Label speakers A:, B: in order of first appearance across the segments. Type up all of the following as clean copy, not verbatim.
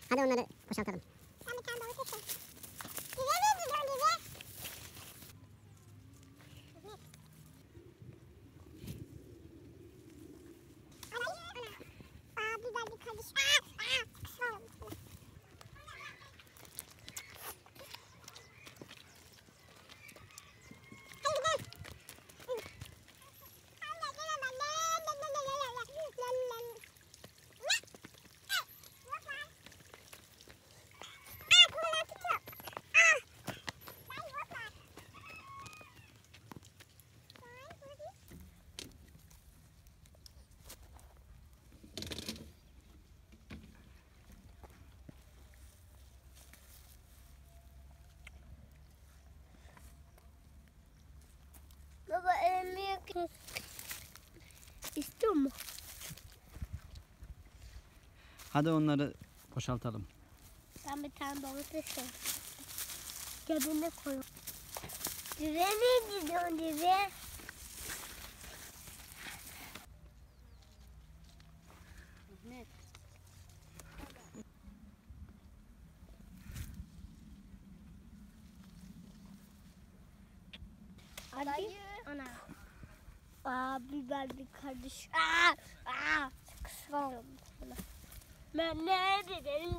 A: Hadi onları boşaltalım.
B: Ben bir tane balık tuttum. Dibe mi gidiyorsun dibe? Ana. Biber bir kardeş. Sıkıştıralım. Baba elimi yakın. İstiyor mu?
C: Hadi onları boşaltalım.
B: Ben bir tane balık istiyorum. Cebine koyuyorum. Dibe mi gidiyorsun dibe?
A: Ne?
B: Hadi. Ana. Biber bir kardeş. Sıkıştıralım. Ben ne dedim?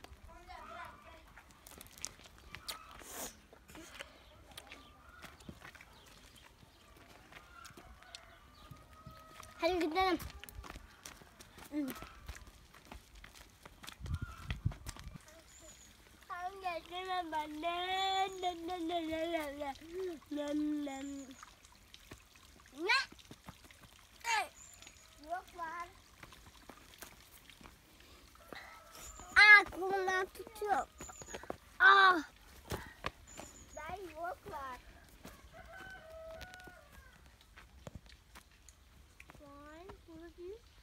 B: Hadi gidelim. Hangi geldim ben ne? Yok var. Kolumdan tutuyor. Ben yok var.